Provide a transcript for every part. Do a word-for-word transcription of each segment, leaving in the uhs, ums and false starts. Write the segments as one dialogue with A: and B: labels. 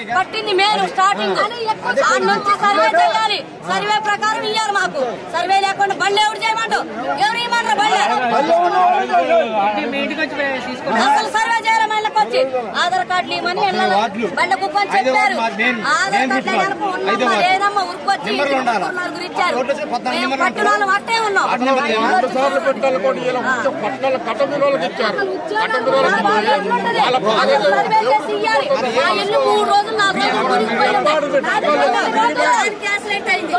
A: కట్టింది మేలు స్టార్టింగ్ దాని నుంచి సర్వే చేయాలి. సర్వే ప్రకారం ఇయ్యాలి మాకు. సర్వే లేకుండా బళ్ళు ఎవరు చేయమంటారు? ఎవరు ఇవ్వమంటారు బళ్ళే? అసలు సర్వే చేయాలి మళ్ళీ వచ్చి ఆధార్ కార్డులు ఇవ్వమని బళ్ళ కుప్పని చెప్పారు. ఆధార్ కార్డు లేదమ్మా ఉరుకొచ్చి నలుగురు ఇచ్చారు. మేము పట్టిన వాళ్ళం అట్టే ఉన్నాం. సర్వే చేసి ఇయ్యాలి. ఆ ఇల్లు మూడు రోజులు నాలుగు రోజులు క్యాన్సిలేట్ అయింది.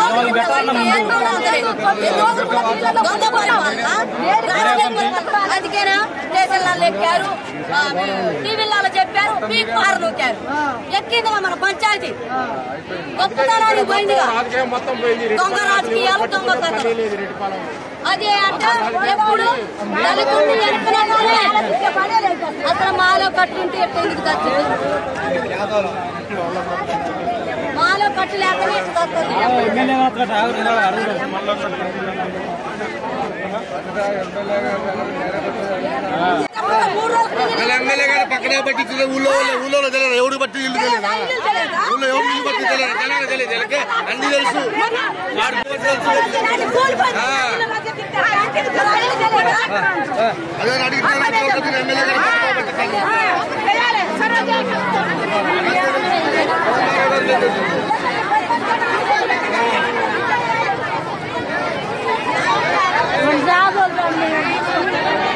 A: అందుకేనా స్టేషన్లలో ఎక్కారు, టీవీలలో చెప్పారు, మీకు మారు నొక్కారు. ఎక్కిందిగా మన పంచాయతీ గొప్పతనాన్ని పోయిందిగా. దొంగ రాజకీయాలు, దొంగ కథలు. అదే అంటే ఎప్పుడు దళితుడిని ఎడుపునే అసలు మాలో కట్టుంటే ఎట్లా ఎందుకు దచ్చింది? మాలో కట్టు లేకనే ఎట్లా దత్తది?
B: ఎమ్మెల్యే గారు పక్కనే పట్టించిన ఊళ్ళో ఊళ్ళో తెలియదు, ఎవరు బట్టి ఇల్లు తెలియదా? ఊళ్ళో ఎవరు ఇల్లు బట్టి తెలియదు, జనాలు తెలియదు. అన్ని తెలుసు. అదే అడిగితే ఎమ్మెల్యే గారు
A: जा बोल रहा